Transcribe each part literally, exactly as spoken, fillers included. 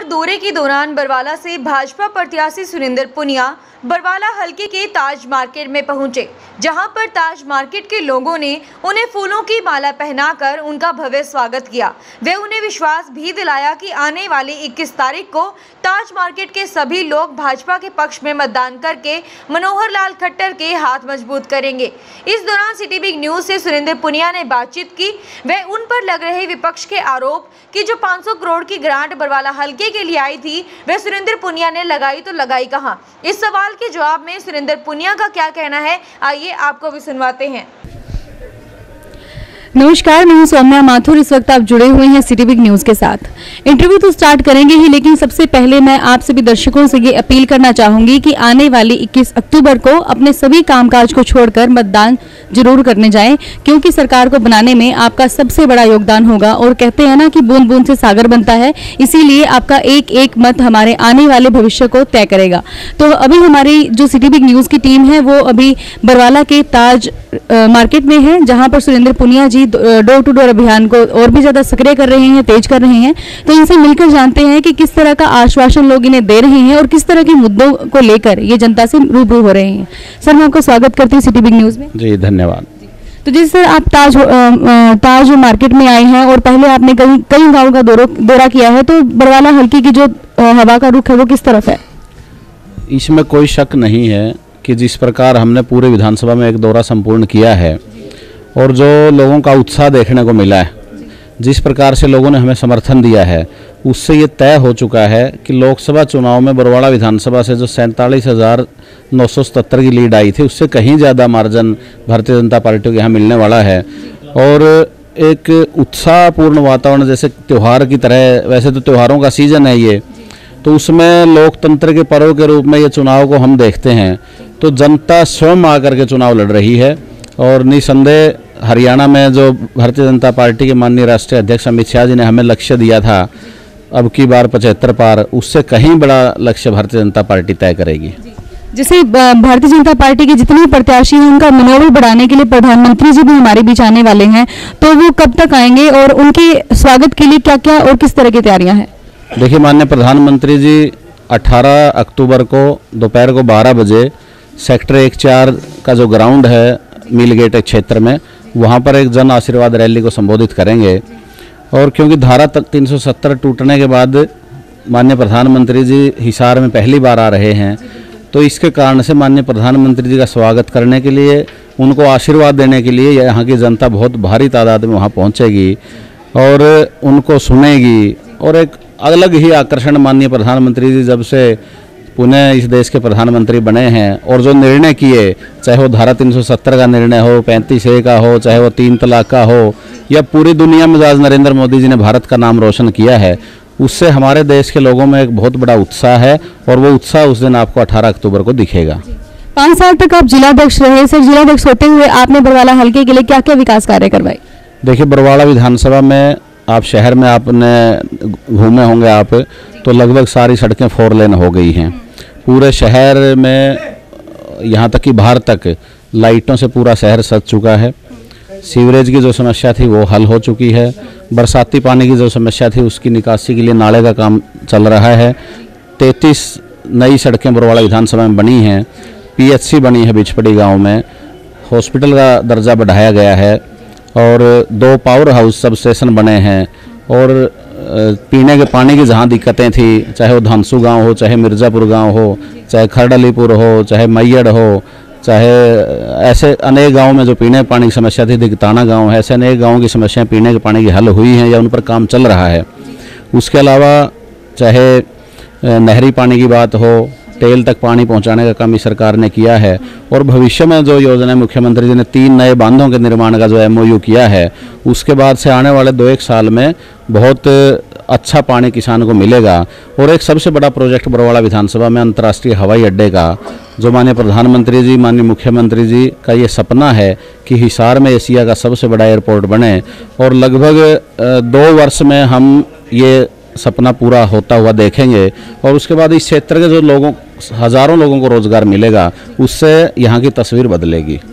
दौरे के दौरान बरवाला से भाजपा प्रत्याशी सुरेंद्र पुनिया बरवाला हलके के ताज मार्केट में पहुंचे, जहां पर ताज मार्केट के लोगों ने उन्हें फूलों की माला पहनाकर उनका भव्य स्वागत किया। वे उन्हें विश्वास भी दिलाया कि आने वाली इक्कीस तारीख को ताज मार्केट के सभी लोग भाजपा के पक्ष में मतदान करके मनोहर लाल खट्टर के हाथ मजबूत करेंगे। इस दौरान सिटी बिग न्यूज से सुरेंद्र पुनिया ने बातचीत की। वे उन पर लग रहे विपक्ष के आरोप कि जो पाँच सौ करोड़ की ग्रांट बरवाला हलके के लिए आई थी वह सुरेंद्र पुनिया ने लगाई तो लगाई कहां। इस सवाल के जवाब में सुरेंद्र पुनिया का क्या कहना है, आइए आपको भी सुनवाते हैं। नमस्कार, मैं हूं सौम्या माथुर। इस वक्त आप जुड़े हुए हैं सिटी बिग न्यूज के साथ। इंटरव्यू तो स्टार्ट करेंगे ही, लेकिन सबसे पहले मैं आप सभी दर्शकों से ये अपील करना चाहूंगी कि आने वाली इक्कीस अक्टूबर को अपने सभी कामकाज को छोड़कर मतदान जरूर करने जाएं, क्योंकि सरकार को बनाने में आपका सबसे बड़ा योगदान होगा। और कहते हैं ना कि बूंद बूंद से सागर बनता है, इसीलिए आपका एक एक मत हमारे आने वाले भविष्य को तय करेगा। तो अभी हमारी जो सिटी बिग न्यूज की टीम है वो अभी बरवाला के ताज मार्केट में है, जहां पर Surendra Puniya ji door to door अभियान को और भी ज्यादा सक्रिय कर रहे हैं, तेज कर रहे हैं। तो इनसे मिलकर जानते हैं कि किस तरह का आश्वासन लोग इन्हें दे रहे हैं और किस तरह के मुद्दों को लेकर ये जनता से रूबरू हो रहे हैं। सर, मैं आपका स्वागत करती हूँ सिटी बिग न्यूज में। जी धन्यवाद। तो जिस सर आप ताज ताज मार्केट में आए हैं और पहले आपने कई कई गाँव का दौरा दौरा किया है, तो बरवाला हल्के की जो हवा का रुख है वो किस तरफ है? इसमें कोई शक नहीं है कि जिस प्रकार हमने पूरे विधानसभा में एक दौरा संपूर्ण किया है और जो लोगों का उत्साह देखने को मिला है, जिस प्रकार से लोगों ने हमें समर्थन दिया है, उससे ये तय हो चुका है कि लोकसभा चुनाव में बरवाला विधानसभा से जो सैंतालीस हज़ार नौ सौ सतहत्तर की लीड आई थी, उससे कहीं ज़्यादा मार्जिन भारतीय जनता पार्टी को यहाँ मिलने वाला है। और एक उत्साहपूर्ण वातावरण, जैसे त्यौहार की तरह, वैसे तो त्योहारों का सीजन है ये, तो उसमें लोकतंत्र के पर्व के रूप में ये चुनाव को हम देखते हैं। तो जनता स्वयं आकर के चुनाव लड़ रही है और निसंदेह हरियाणा में जो भारतीय जनता पार्टी के माननीय राष्ट्रीय अध्यक्ष अमित शाह जी ने हमें लक्ष्य दिया था अब की बार पचहत्तर पार, उससे कहीं बड़ा लक्ष्य भारतीय जनता पार्टी तय करेगी। जैसे भारतीय जनता पार्टी के जितने प्रत्याशी हैं उनका मनोबल बढ़ाने के लिए प्रधानमंत्री जी भी हमारे बीच आने वाले हैं, तो वो कब तक आएंगे और उनके स्वागत के लिए क्या क्या और किस तरह की तैयारियां हैं? देखिए, माननीय प्रधानमंत्री जी अठारह अक्टूबर को दोपहर को बारह बजे सेक्टर एक चार का जो ग्राउंड है मिल गेट क्षेत्र में, वहाँ पर एक जन आशीर्वाद रैली को संबोधित करेंगे। और क्योंकि धारा तीन सौ सत्तर टूटने के बाद माननीय प्रधानमंत्री जी हिसार में पहली बार आ रहे हैं, तो इसके कारण से माननीय प्रधानमंत्री जी का स्वागत करने के लिए, उनको आशीर्वाद देने के लिए यहाँ की जनता बहुत भारी तादाद में वहाँ पहुँचेगी और उनको सुनेगी। और एक अलग ही आकर्षण माननीय प्रधानमंत्री जी जब से पुनः इस देश के प्रधानमंत्री बने हैं और जो निर्णय किए, चाहे वो धारा तीन सौ सत्तर का निर्णय हो, पैंतीस ए का हो, चाहे वो तीन तलाक का हो, या पूरी दुनिया में आज नरेंद्र मोदी जी ने भारत का नाम रोशन किया है, उससे हमारे देश के लोगों में एक बहुत बड़ा उत्साह है और वो उत्साह उस दिन आपको अठारह अक्टूबर को दिखेगा। पाँच साल तक आप जिलाध्यक्ष रहे, सर जिलाध्यक्ष होते हुए आपने बरवाला हल्के के लिए क्या क्या विकास कार्य करवाए? देखिए, बरवाला विधानसभा में आप शहर में आपने घूमे होंगे आप, तो लगभग सारी सड़कें फोर लेन हो गई हैं। पूरे शहर में यहाँ तक कि बाहर तक लाइटों से पूरा शहर सज चुका है। सीवरेज की जो समस्या थी वो हल हो चुकी है। बरसाती पानी की जो समस्या थी उसकी निकासी के लिए नाले का काम चल रहा है। तैंतीस नई सड़कें बरवाला विधानसभा में बनी हैं। पीएचसी बनी है बिचपड़ी गांव में। हॉस्पिटल का दर्जा बढ़ाया गया है और दो पावर हाउस सब स्टेशन बने हैं। और पीने के पानी की जहाँ दिक्कतें थी, चाहे वो धानसू गांव हो, चाहे मिर्ज़ापुर गांव हो, चाहे खरडलीपुर हो, चाहे मैयड़ हो, चाहे ऐसे अनेक गांव में जो पीने के पानी की समस्या थी, दिगताना गांव है, ऐसे अनेक गांवों की समस्याएं पीने के पानी की हल हुई हैं या उन पर काम चल रहा है। उसके अलावा चाहे नहरी पानी की बात हो, टेल तक पानी पहुंचाने का काम इस सरकार ने किया है। और भविष्य में जो योजना मुख्यमंत्री जी ने तीन नए बांधों के निर्माण का जो एमओयू किया है, उसके बाद से आने वाले दो एक साल में बहुत अच्छा पानी किसान को मिलेगा। और एक सबसे बड़ा प्रोजेक्ट बरवाला विधानसभा में अंतर्राष्ट्रीय हवाई अड्डे का, जो माननीय प्रधानमंत्री जी, माननीय मुख्यमंत्री जी का ये सपना है कि हिसार में एशिया का सबसे बड़ा एयरपोर्ट बने, और लगभग दो वर्ष में हम ये सपना पूरा होता हुआ देखेंगे। और उसके बाद इस क्षेत्र के जो लोगों, हज़ारों लोगों को रोजगार मिलेगा, उससे यहाँ की तस्वीर बदलेगी।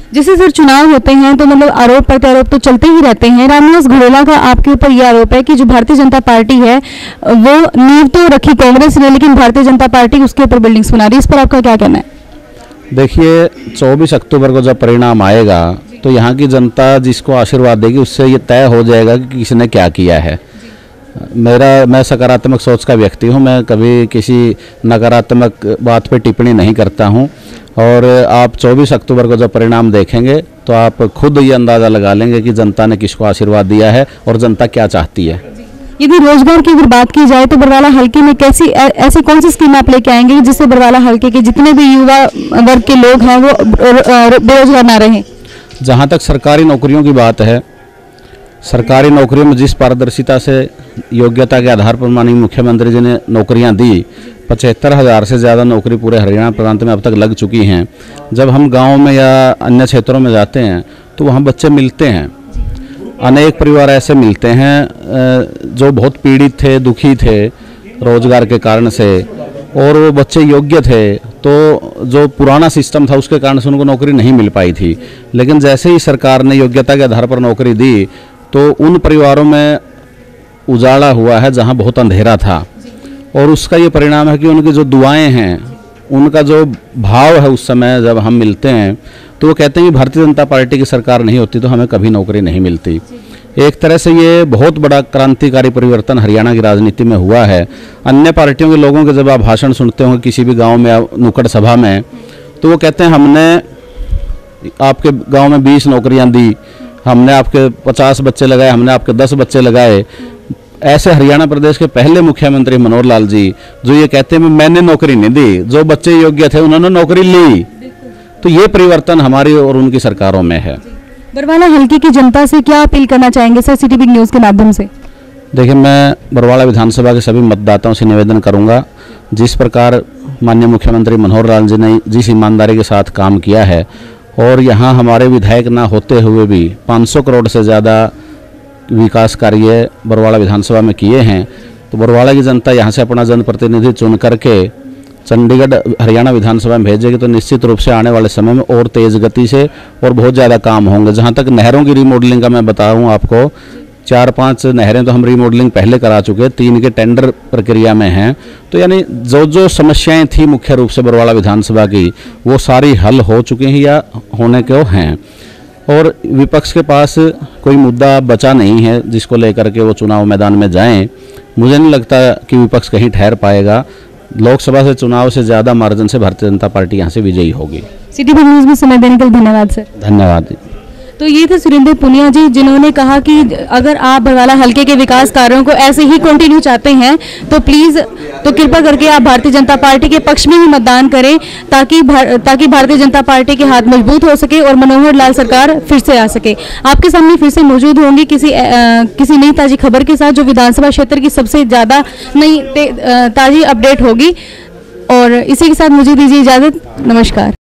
जैसे सर चुनाव होते हैं तो मतलब आरोप प्रत्यारोप तो चलते ही रहते हैं। रामनिवास घोडेला का आपके ऊपर यह आरोप है कि जो भारतीय जनता पार्टी है वो नींव तो रखी कांग्रेस ने, लेकिन भारतीय जनता पार्टी उसके ऊपर बिल्डिंग्स बना रही है। इस पर आपका क्या कहना है? देखिए, चौबीस अक्टूबर को जब परिणाम आएगा तो यहाँ की जनता जिसको आशीर्वाद देगी उससे ये तय हो जाएगा कि किसने क्या किया है। मेरा मैं सकारात्मक सोच का व्यक्ति हूँ, मैं कभी किसी नकारात्मक बात पे टिप्पणी नहीं करता हूँ। और आप चौबीस अक्टूबर को जब परिणाम देखेंगे तो आप खुद ये अंदाज़ा लगा लेंगे कि जनता ने किसको आशीर्वाद दिया है और जनता क्या चाहती है। यदि रोजगार की अगर बात की जाए तो बरवाला हल्के में कैसी ऐसी कौन सी स्कीम आप लेके आएंगे जिससे बरवाला हल्के के जितने भी युवा वर्ग के लोग हैं वो बेरोजगार ना रहें? जहाँ तक सरकारी नौकरियों की बात है, सरकारी नौकरियों में जिस पारदर्शिता से योग्यता के आधार पर माननीय मुख्यमंत्री जी ने नौकरियां दी, पचहत्तर हज़ार से ज़्यादा नौकरी पूरे हरियाणा प्रांत में अब तक लग चुकी हैं। जब हम गांव में या अन्य क्षेत्रों में जाते हैं तो वहाँ बच्चे मिलते हैं, अनेक परिवार ऐसे मिलते हैं जो बहुत पीड़ित थे, दुखी थे रोजगार के कारण से, और वो बच्चे योग्य थे तो जो पुराना सिस्टम था उसके कारण से उनको नौकरी नहीं मिल पाई थी। लेकिन जैसे ही सरकार ने योग्यता के आधार पर नौकरी दी तो उन परिवारों में उजाला हुआ है जहां बहुत अंधेरा था, और उसका ये परिणाम है कि उनकी जो दुआएं हैं, उनका जो भाव है उस समय जब हम मिलते हैं तो वो कहते हैं कि भारतीय जनता पार्टी की सरकार नहीं होती तो हमें कभी नौकरी नहीं मिलती। एक तरह से ये बहुत बड़ा क्रांतिकारी परिवर्तन हरियाणा की राजनीति में हुआ है। अन्य पार्टियों के लोगों के जब आप भाषण सुनते होंगे किसी भी गांव में या नुक्कड़ सभा में, तो वो कहते हैं हमने आपके गांव में बीस नौकरियां दी, हमने आपके पचास बच्चे लगाए, हमने आपके दस बच्चे लगाए। ऐसे हरियाणा प्रदेश के पहले मुख्यमंत्री मनोहर लाल जी जो ये कहते हैं मैंने नौकरी नहीं दी, जो बच्चे योग्य थे उन्होंने नौकरी ली। तो ये परिवर्तन हमारी और उनकी सरकारों में है। बरवाला हल्के की जनता से क्या अपील करना चाहेंगे सर सिटी बिग न्यूज़ के माध्यम से? देखिए, मैं बरवाला विधानसभा के सभी मतदाताओं से निवेदन करूंगा, जिस प्रकार माननीय मुख्यमंत्री मनोहर लाल जी ने जिस ईमानदारी के साथ काम किया है और यहाँ हमारे विधायक ना होते हुए भी पाँच सौ करोड़ से ज़्यादा विकास कार्य बरवाला विधानसभा में किए हैं, तो बरवाला की जनता यहाँ से अपना जनप्रतिनिधि चुन करके चंडीगढ़ हरियाणा विधानसभा में भेजेगी तो निश्चित रूप से आने वाले समय में और तेज़ गति से और बहुत ज़्यादा काम होंगे। जहाँ तक नहरों की रीमॉडलिंग का मैं बताऊँ आपको, चार पांच नहरें तो हम रीमॉडलिंग पहले करा चुके हैं, तीन के टेंडर प्रक्रिया में हैं। तो यानी जो जो समस्याएं थी मुख्य रूप से बरवाला विधानसभा की वो सारी हल हो चुकी हैं या होने को हैं, और विपक्ष के पास कोई मुद्दा बचा नहीं है जिसको लेकर के वो चुनाव मैदान में जाएं। मुझे नहीं लगता कि विपक्ष कहीं ठहर पाएगा। लोकसभा से चुनाव से ज़्यादा मार्जिन से भारतीय जनता पार्टी यहाँ से विजयी होगी। सिटी बिग न्यूज़ में समय देने के लिए धन्यवाद सर। धन्यवाद। तो ये थे सुरेंद्र पुनिया जी, जिन्होंने कहा कि अगर आप बरवाला हल्के के विकास कार्यों को ऐसे ही कंटिन्यू चाहते हैं तो प्लीज़ तो कृपा करके आप भारतीय जनता पार्टी के पक्ष में ही मतदान करें, ताकि भार, ताकि भारतीय जनता पार्टी के हाथ मजबूत हो सके और मनोहर लाल सरकार फिर से आ सके। आपके सामने फिर से मौजूद होंगी किसी आ, किसी नई ताज़ी खबर के साथ, जो विधानसभा क्षेत्र की सबसे ज़्यादा नई ताज़ी अपडेट होगी। और इसी के साथ मुझे दीजिए इजाज़त। नमस्कार।